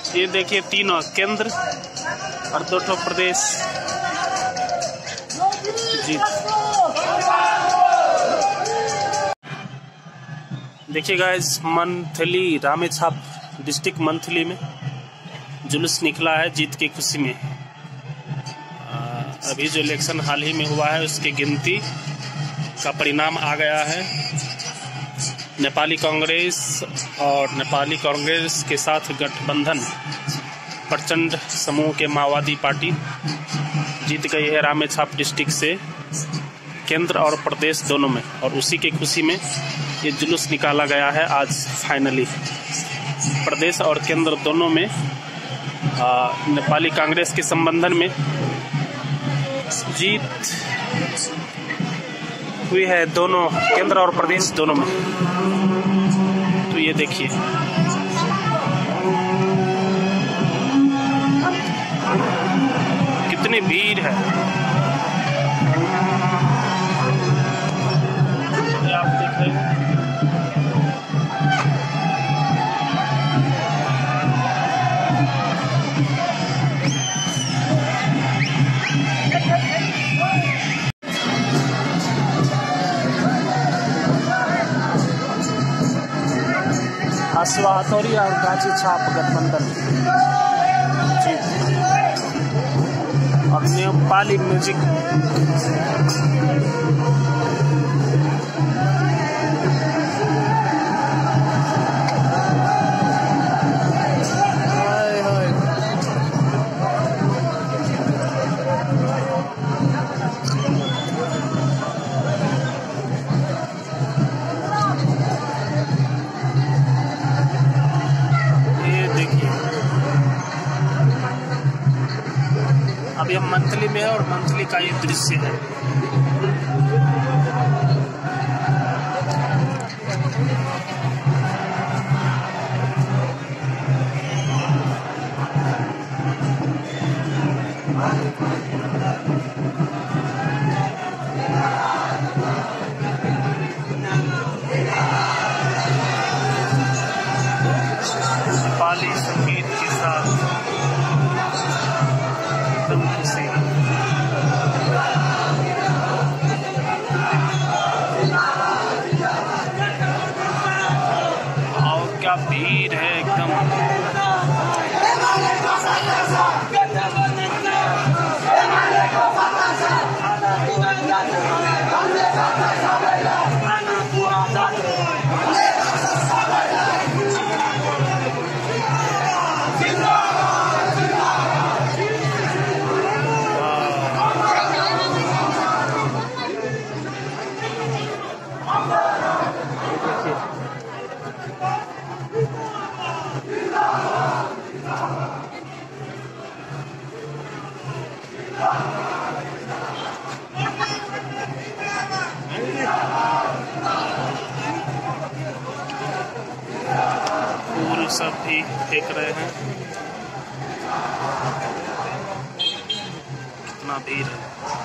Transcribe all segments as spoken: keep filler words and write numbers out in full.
ये देखिए तीनों केंद्र और दो ठो प्रदेश जीत। देखिए गाइस, मंथली रामेछाप डिस्ट्रिक्ट मंथली में जुलूस निकला है जीत की खुशी में। आ, अभी जो इलेक्शन हाल ही में हुआ है उसकी गिनती का परिणाम आ गया है। नेपाली कांग्रेस और नेपाली कांग्रेस के साथ गठबंधन प्रचंड समूह के माओवादी पार्टी जीत गई है रामेछाप डिस्ट्रिक्ट से केंद्र और प्रदेश दोनों में, और उसी की खुशी में ये जुलूस निकाला गया है आज। फाइनली प्रदेश और केंद्र दोनों में आ, नेपाली कांग्रेस के संबंधन में जीत हुई है दोनों केंद्र और प्रदेश दोनों में। तो ये देखिए कितनी भीड़ है, ये आप देख रहे हैं। हसुआ हथौड़ी और गाची छाप गठबंधन जी, और नेपाली म्यूजिक अभी हम मंथली में है और मंथली का ये दृश्य है। नेपाली संगीत के साथ खुशी। और क्या भीड़ है एकदम। फूल सब भी फेंक रहे हैं, कितना भीड़ है।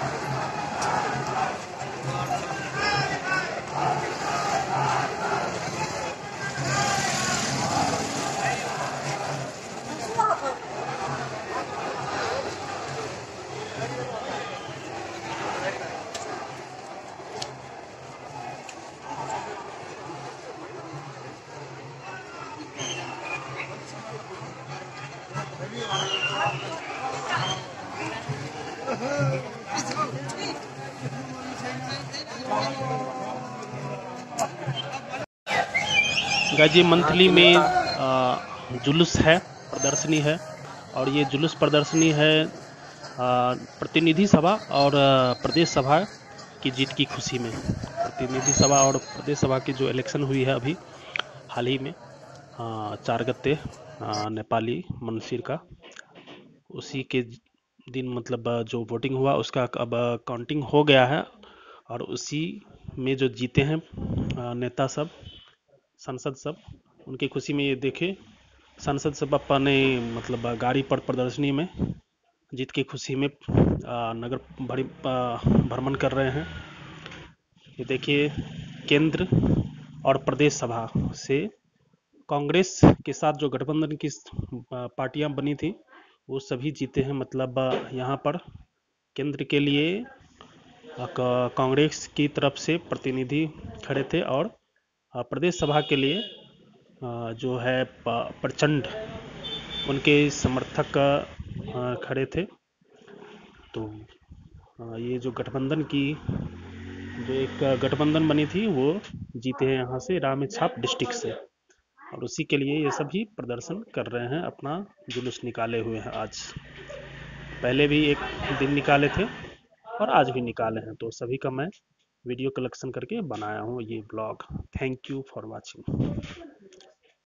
गाजी मंथली में जुलूस है, प्रदर्शनी है, और ये जुलूस प्रदर्शनी है प्रतिनिधि सभा और प्रदेश सभा की जीत की खुशी में। प्रतिनिधि सभा और प्रदेश सभा की जो इलेक्शन हुई है अभी हाल ही में चार गते नेपाली मनसीर का, उसी के दिन मतलब जो वोटिंग हुआ उसका अब काउंटिंग हो गया है, और उसी में जो जीते हैं नेता सब, सांसद सब, उनकी खुशी में ये देखे सांसद सब अपने मतलब गाड़ी पर प्रदर्शनी में जीत की खुशी में नगर भरी भ्रमण कर रहे हैं। ये देखिए केंद्र और प्रदेश सभा से कांग्रेस के साथ जो गठबंधन की पार्टियां बनी थी वो सभी जीते हैं। मतलब यहाँ पर केंद्र के लिए कांग्रेस की तरफ से प्रतिनिधि खड़े थे और प्रदेश सभा के लिए जो है प्रचंड उनके समर्थक खड़े थे। तो ये जो गठबंधन की जो एक गठबंधन बनी थी वो जीते हैं यहाँ से रामेछाप डिस्ट्रिक्ट से, और उसी के लिए ये सभी प्रदर्शन कर रहे हैं, अपना जुलूस निकाले हुए हैं। आज पहले भी एक दिन निकाले थे और आज भी निकाले हैं, तो सभी का मैं वीडियो कलेक्शन करके बनाया हूँ ये blog. Thank you for watching.